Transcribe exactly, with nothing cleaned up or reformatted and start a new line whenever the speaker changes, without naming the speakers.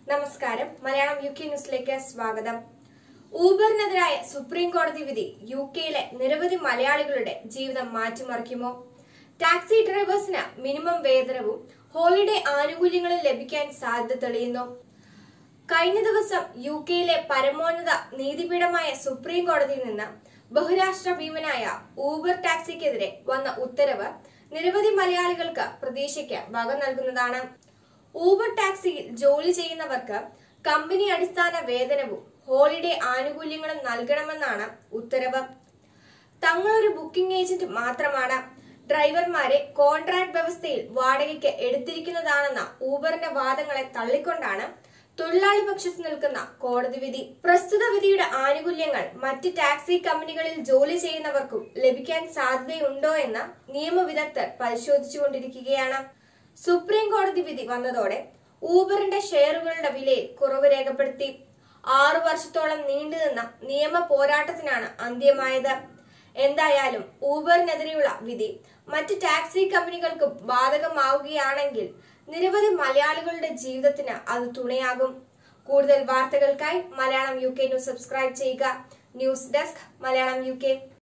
നമസ്കാരം. Malayalam U K ന്യൂസിലേക്ക് സ്വാഗതം. ഊബറിനെതിരായ സുപ്രീം കോടതി വിധി യു കെയിലെ നിരവധി മലയാളികളുടെ ജീവിതം മാറ്റിമറിക്കുമോ? ടാക്സി ഡ്രൈവേഴ്സിന് മിനിമം വേതനവും ഹോളിഡേ ആനുകൂല്യങ്ങളും ലഭിക്കാൻ സാധ്യത തെളിയുന്നു. കഴിഞ്ഞ ദിവസം യു കെയിലെ പരമോന്നത നീതിപീഠമായ സുപ്രീം കോടതിയിൽ നിന്ന് ബഹുരാഷ്ട്ര ഭീമനായ ഊബർ ടാക്സിക്കെതിരെ വന്ന ഉത്തരവ് നിരവധി മലയാളികൾക്ക് പ്രതീക്ഷയ്ക്ക് വക നൽകുന്നതാണ്. ഊബർ ടാക്സിയിൽ ജോലി ചെയ്യുന്നവർക്ക് കമ്പനി അടിസ്ഥാന വേതനവും ഹോളിഡേ ആനുകൂല്യങ്ങളും നൽകണമെന്നാണ് ഉത്തരവ്. തങ്ങളൊരു ബുക്കിംഗ് ഏജന്റ് മാത്രമാണ്, ഡ്രൈവർമാരെ കോൺട്രാക്ട് വ്യവസ്ഥയിൽ വാടകയ്ക്ക് എടുത്തിരിക്കുന്നതാണെന്ന ഊബറിന്റെ വാദങ്ങളെ തള്ളിക്കൊണ്ടാണ് തൊഴിലാളി പക്ഷത്ത് നിൽക്കുന്ന കോടതി വിധി. പ്രസ്തുത വിധിയുടെ ആനുകൂല്യങ്ങൾ മറ്റ് ടാക്സി കമ്പനികളിൽ ജോലി ചെയ്യുന്നവർക്കും ലഭിക്കാൻ സാധ്യതയുണ്ടോ എന്ന് നിയമവിദഗ്ധർ പരിശോധിച്ചുകൊണ്ടിരിക്കുകയാണ്. സുപ്രീം കോടതി വിധി വന്നതോടെ ഊബറിന്റെ ഷെയറുകളുടെ വിലയിൽ കുറവ് രേഖപ്പെടുത്തി. ആറു വർഷത്തോളം നീണ്ടുനിന്ന നിയമ പോരാട്ടത്തിനാണ് അന്ത്യമായത്. എന്തായാലും ഊബറിനെതിരെയുള്ള വിധി മറ്റ് ടാക്സി കമ്പനികൾക്ക് ബാധകമാവുകയാണെങ്കിൽ നിരവധി മലയാളികളുടെ ജീവിതത്തിന് അത് തുണയാകും. കൂടുതൽ വാർത്തകൾക്കായി Malayalam U K news subscribe ചെയ്യുക. News desk Malayalam U K.